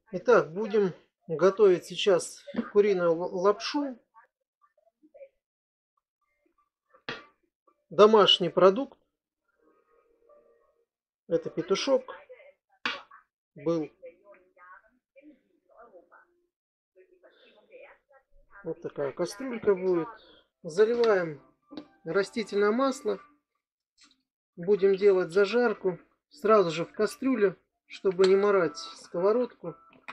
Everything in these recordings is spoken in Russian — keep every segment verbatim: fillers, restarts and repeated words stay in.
Итак, будем готовить сейчас куриную лапшу. Домашний продукт. Это петушок был. Вот такая кастрюлька будет. Заливаем растительное масло. Будем делать зажарку сразу же в кастрюле, чтобы не морать сковородку.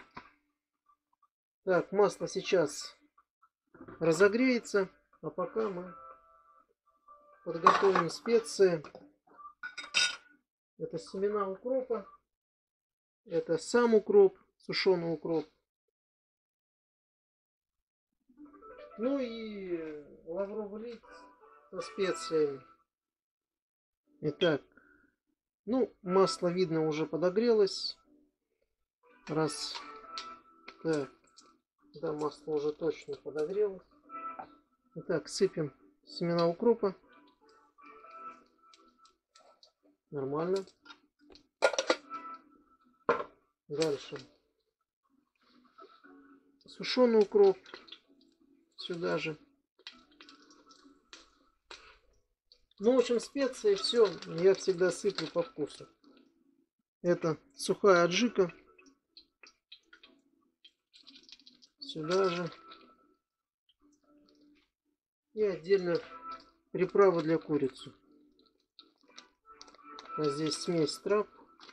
Так, масло сейчас разогреется, а пока мы подготовим специи. Это семена укропа, это сам укроп, сушеный укроп. Ну и лавровый лист со специями. Итак, ну, масло, видно, уже подогрелось. Раз. Так, да, масло уже точно подогрелось. Итак, сыпем семена укропа. Нормально. Дальше. Сушеный укроп. Сюда же. Ну, в общем, специи, все, я всегда сыплю по вкусу. Это сухая аджика. Сюда же. И отдельно приправа для курицы. А здесь смесь трав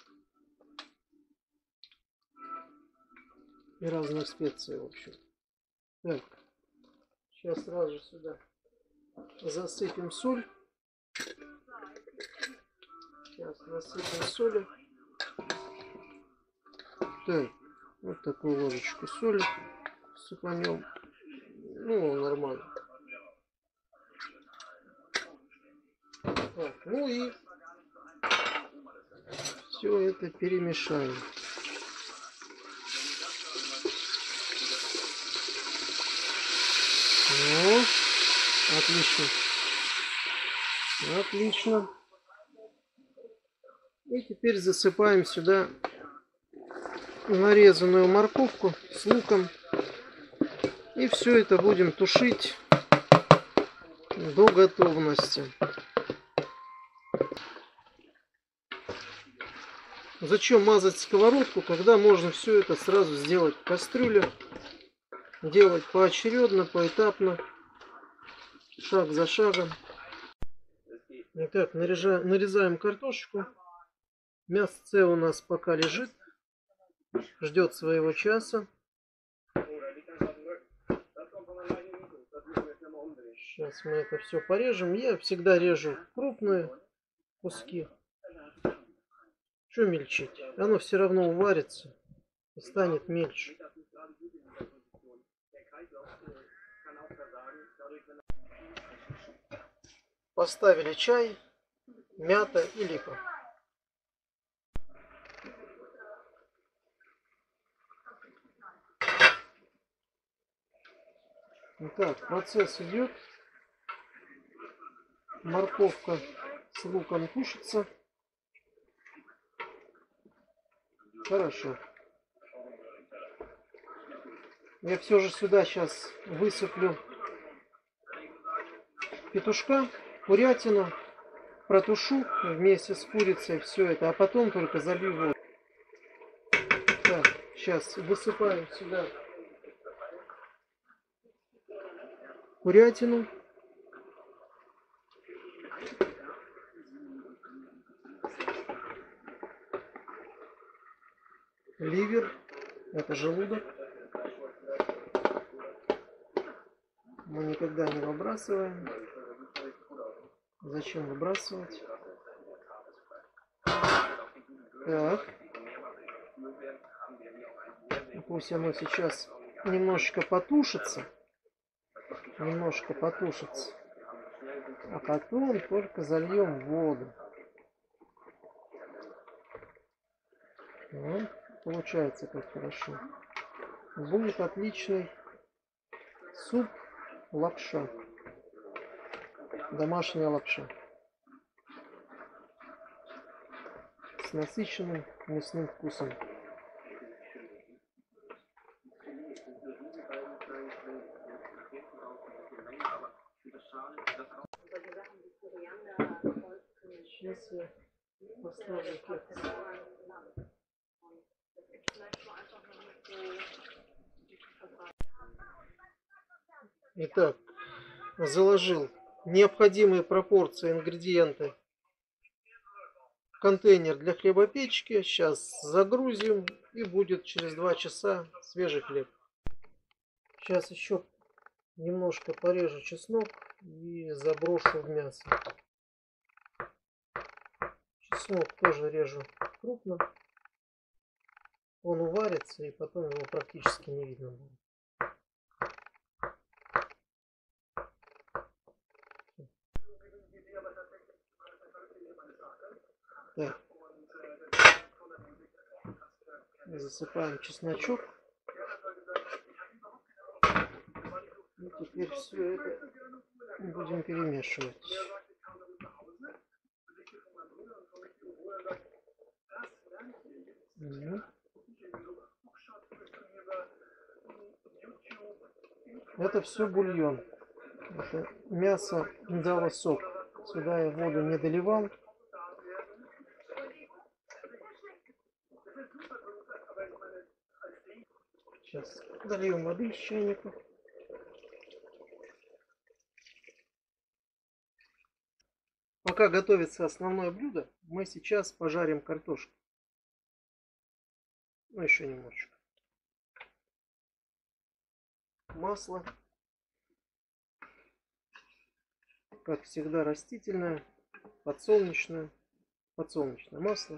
и разных специй, в общем. Так, сейчас сразу же сюда засыпем соль. Сейчас насыпем соли. Так, вот такую ложечку соли сыпанем. Ну, нормально. Так, ну и все это перемешаем. Ну, отлично. Отлично. И теперь засыпаем сюда нарезанную морковку с луком. И все это будем тушить до готовности. Зачем мазать сковородку, когда можно все это сразу сделать в кастрюле? Делать поочередно, поэтапно, шаг за шагом. Итак, нарезаем, нарезаем картошечку. Мясце у нас пока лежит, ждет своего часа. Сейчас мы это все порежем. Я всегда режу крупные куски. Что мельчить? Оно все равно уварится и станет мельче. Поставили чай, мята и липа. Итак, процесс идет. Морковка с луком тушится. Хорошо. Я все же сюда сейчас высыплю петушка, курятину, протушу вместе с курицей все это, а потом только залью воду. Так, сейчас высыпаем сюда курятину. Ливер, это желудок. Мы никогда не выбрасываем. Зачем выбрасывать? Так. Пусть оно сейчас немножечко потушится. Немножко потушится. А потом только зальем воду. Вот. Получается как хорошо. Будет отличный суп лапша. Домашняя лапша. С насыщенным мясным вкусом. я поставлю кекс. Итак, заложил необходимые пропорции, ингредиенты в контейнер для хлебопечки. Сейчас загрузим, и будет через два часа свежий хлеб. Сейчас еще немножко порежу чеснок и заброшу в мясо. Чеснок тоже режу крупно. Он уварится, и потом его практически не видно будет. Так. Засыпаем чесночок. И теперь все это будем перемешивать. Угу. Это все бульон. Это мясо дало сок. Сюда я воду не доливал. Сейчас дольем воды из чайника. Пока готовится основное блюдо, мы сейчас пожарим картошку. Ну, еще немножечко. Масло. Как всегда, растительное, подсолнечное, подсолнечное масло.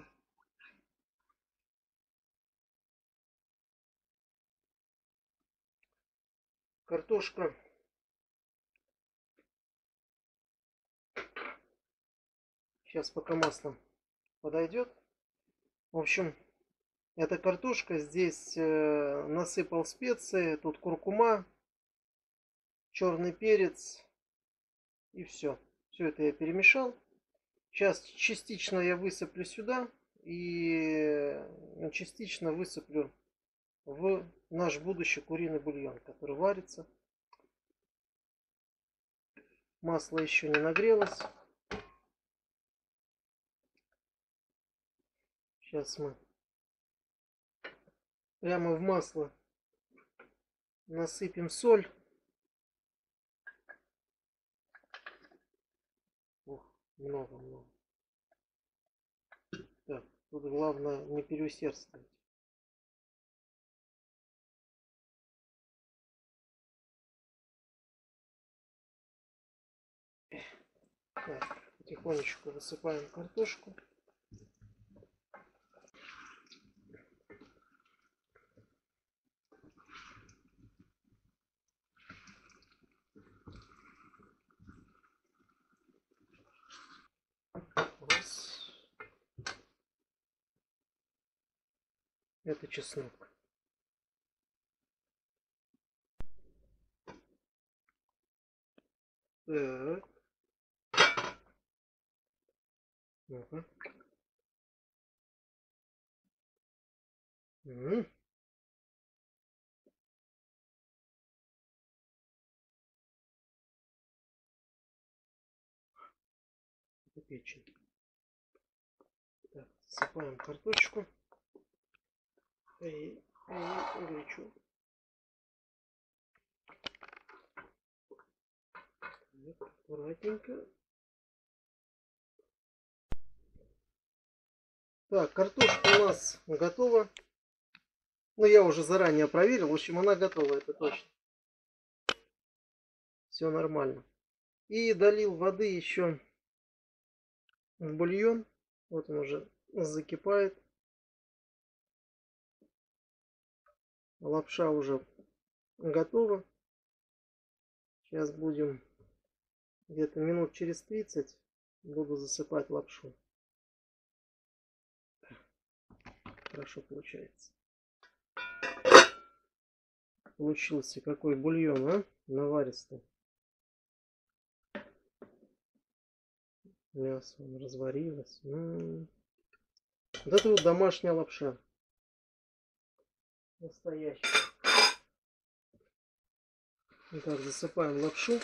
Картошка сейчас пока масло подойдет. В общем, эта картошка, здесь э, насыпал специи, тут куркума, черный перец и все. Все это я перемешал. Сейчас частично я высыплю сюда и частично высыплю в наш будущий куриный бульон, который варится. Масло еще не нагрелось. Сейчас мы прямо в масло насыпем соль. Ох, много-много. Так, тут главное не переусердствовать. Так, потихонечку высыпаем картошку. Раз. Это чеснок. Так. Ну-ка. М-м. Это печень. Так, засыпаем картошку. И, и горячо. Так, аккуратненько. Так, картошка у нас готова. Ну, я уже заранее проверил. В общем, она готова, это точно. Все нормально. И долил воды еще в бульон. Вот он уже закипает. Лапша уже готова. Сейчас будем где-то минут через тридцать буду засыпать лапшу. Хорошо получается. Получился какой бульон, а? Наваристый. Мясо он разварилось. М-м-м. Вот это вот домашняя лапша. Настоящая. Итак, засыпаем лапшу.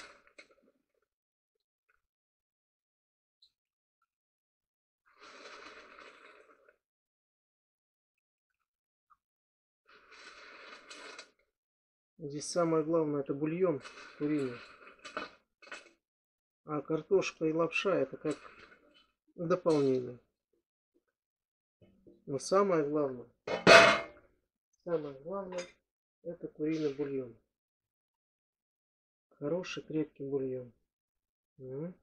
Здесь самое главное это бульон куриный. А картошка и лапша это как дополнение. Но самое главное, самое главное это куриный бульон. Хороший крепкий бульон. М.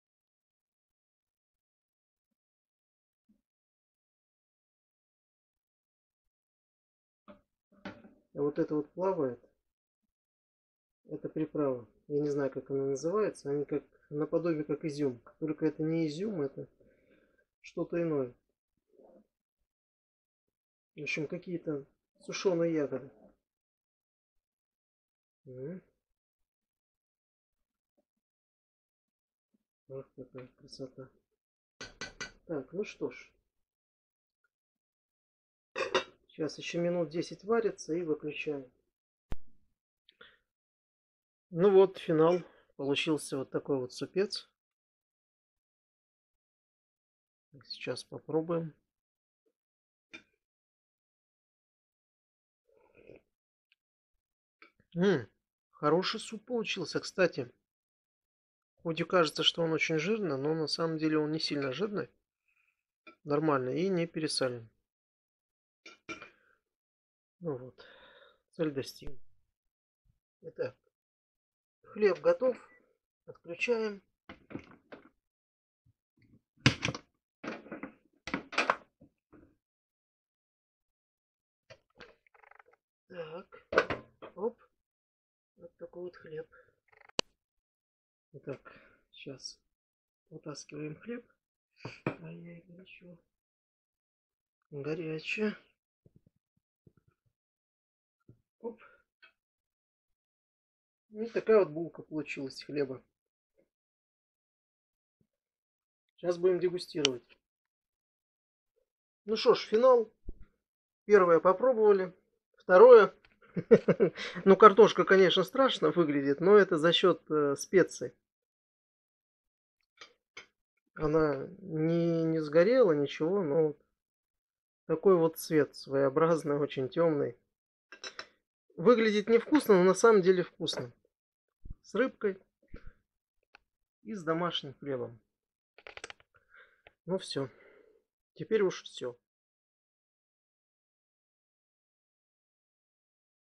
А вот это вот плавает. Это приправа. Я не знаю, как она называется. Они как наподобие как изюм. Только это не изюм, это что-то иное. В общем, какие-то сушеные ягоды. М. Ах, какая красота. Так, ну что ж. Сейчас еще минут десять варится и выключаем. Ну вот, финал. Получился вот такой вот супец. Сейчас попробуем. М-м, хороший суп получился, кстати. Хоть и кажется, что он очень жирный, но на самом деле он не сильно жирный. Нормально и не пересолен. Ну вот, цель достигнута. Итак, хлеб готов. Отключаем. Так, оп. Вот такой вот хлеб. Итак, сейчас вытаскиваем хлеб. Ай-яй, горячо. Горячее. Оп. И такая вот булка получилась хлеба. Сейчас будем дегустировать. Ну что ж, финал. Первое попробовали. Второе. Ну, картошка, конечно, страшно выглядит, но это за счет э, специй. Она не, не сгорела, ничего, но вот такой вот цвет своеобразный, очень темный. Выглядит невкусно, но на самом деле вкусно. С рыбкой и с домашним хлебом. Ну все. Теперь уж все.